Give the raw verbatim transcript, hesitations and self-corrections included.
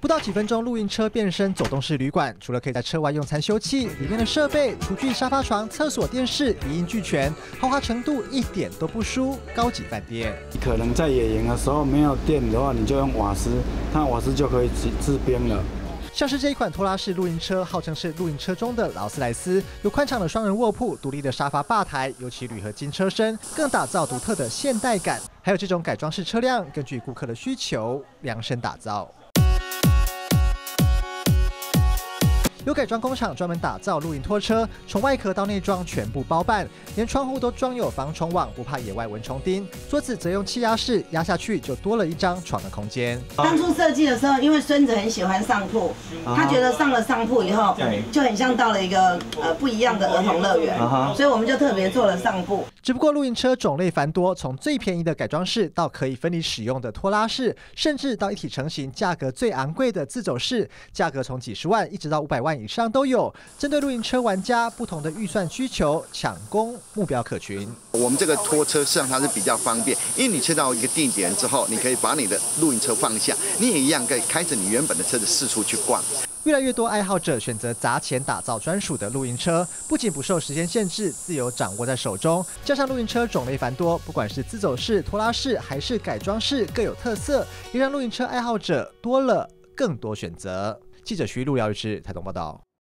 不到几分钟，露营车变身走动式旅馆，除了可以在车外用餐休憩，里面的设备、厨具、沙发床、厕所、电视一应俱全，豪华程度一点都不输高级饭店。 可能在野营的时候没有电的话，你就用瓦斯，它瓦斯就可以制冰了。 像是这一款拖拉式露营车，号称是露营车中的劳斯莱斯，有宽敞的双人卧铺、独立的沙发吧台、油漆铝合金车身，更打造独特的现代感。还有这种改装式车辆，根据顾客的需求量身打造。 有改装工厂专门打造露营拖车，从外壳到内装全部包办，连窗户都装有防虫网，不怕野外蚊虫叮。桌子则用气压式压下去，就多了一张床的空间。 当初设计的时候，因为孙子很喜欢上铺，他觉得上了上铺以后，就很像到了一个呃不一样的儿童乐园，所以我们就特别做了上铺。 只不过露营车种类繁多，从最便宜的改装式到可以分离使用的拖拉式，甚至到一体成型、价格最昂贵的自走式，价格从几十万一直到五百万。 以上都有，针对露营车玩家不同的预算需求，抢攻目标客群。 我们这个拖车实际上它是比较方便，因为你去到一个定点之后，你可以把你的露营车放下，你也一样可以开着你原本的车子四处去逛。 越来越多爱好者选择砸钱打造专属的露营车，不仅不受时间限制，自由掌握在手中。加上露营车种类繁多，不管是自走式、拖拉式还是改装式，各有特色，也让露营车爱好者多了更多选择。记者徐路遥日台东报道。